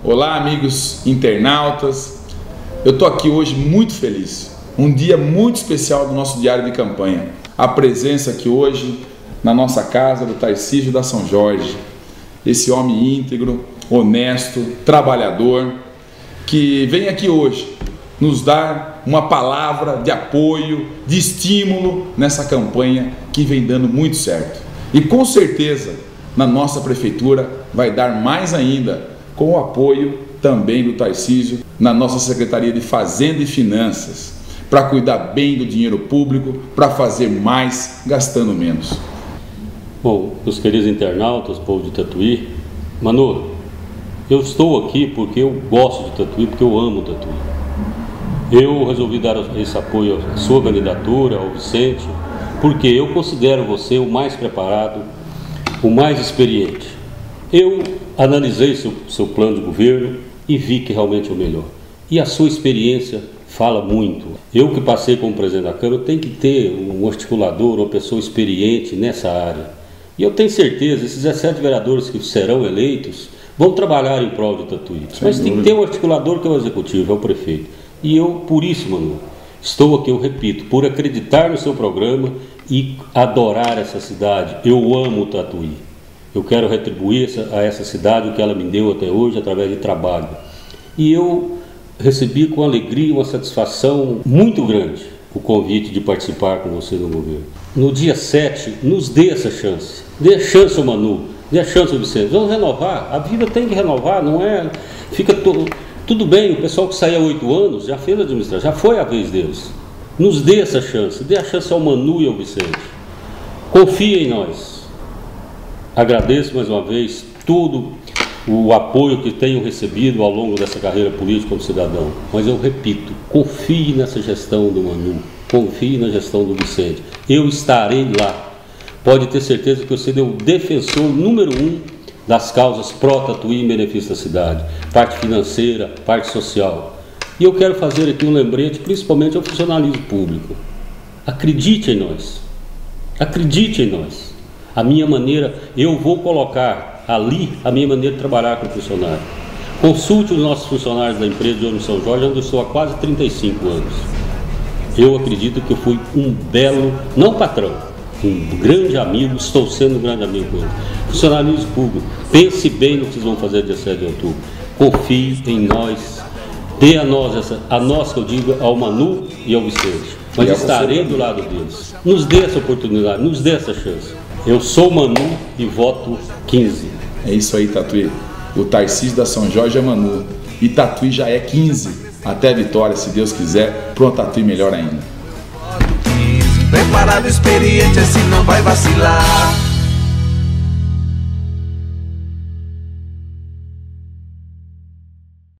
Olá, amigos internautas. Eu estou aqui hoje muito feliz. Um dia muito especial do nosso diário de campanha. A presença aqui hoje na nossa casa do Tarcísio da São Jorge. Esse homem íntegro, honesto, trabalhador, que vem aqui hoje nos dar uma palavra de apoio, de estímulo nessa campanha que vem dando muito certo. E com certeza, na nossa prefeitura, vai dar mais ainda, com o apoio também do Tarcísio, na nossa Secretaria de Fazenda e Finanças, para cuidar bem do dinheiro público, para fazer mais, gastando menos. Bom, meus queridos internautas, povo de Tatuí, Manu, eu estou aqui porque eu gosto de Tatuí, porque eu amo Tatuí. Eu resolvi dar esse apoio à sua candidatura, ao Vicente, porque eu considero você o mais preparado, o mais experiente. Eu analisei seu plano de governo e vi que realmente é o melhor. E a sua experiência fala muito. Eu que passei como presidente da Câmara, eu tenho que ter um articulador, uma pessoa experiente nessa área. E eu tenho certeza, esses 17 vereadores que serão eleitos vão trabalhar em prol de Tatuí. Mas tem que ter um articulador que é o executivo, é o prefeito. E eu, por isso, Manu, estou aqui, eu repito, por acreditar no seu programa e adorar essa cidade. Eu amo Tatuí. Eu quero retribuir a essa cidade o que ela me deu até hoje através de trabalho. E eu recebi com alegria, uma satisfação muito grande o convite de participar com você no governo. No dia 7, nos dê essa chance. Dê a chance ao Manu, dê a chance ao Vicente. Vamos renovar. A vida tem que renovar, não é? Tudo bem, o pessoal que saiu há 8 anos já fez a administração, já foi a vez deles. Nos dê essa chance, dê a chance ao Manu e ao Vicente. Confie em nós. Agradeço mais uma vez todo o apoio que tenho recebido ao longo dessa carreira política como cidadão. Mas eu repito, confie nessa gestão do Manu, confie na gestão do Vicente. Eu estarei lá. Pode ter certeza que eu serei o defensor número 1 das causas pró-Tatuí em benefício da cidade, parte financeira, parte social. E eu quero fazer aqui um lembrete, principalmente ao funcionalismo público. Acredite em nós, acredite em nós. A minha maneira, eu vou colocar ali a minha maneira de trabalhar com o funcionário. Consulte os nossos funcionários da empresa de ônibus São Jorge, onde eu estou há quase 35 anos. Eu acredito que eu fui um belo, não patrão, um grande amigo, estou sendo um grande amigo com ele. Funcionalismo público, pense bem no que vocês vão fazer dia 7 de outubro. Confie em nós, dê a nós que eu digo, ao Manu e ao Vicente. Mas estarei do lado deles. Nos dê essa oportunidade, nos dê essa chance. Eu sou Manu e voto 15. É isso aí, Tatuí. O Tarcísio da São Jorge é Manu. E Tatuí já é 15. Até a vitória, se Deus quiser, para um Tatuí melhor ainda. Preparado, experiente, assim não vai vacilar.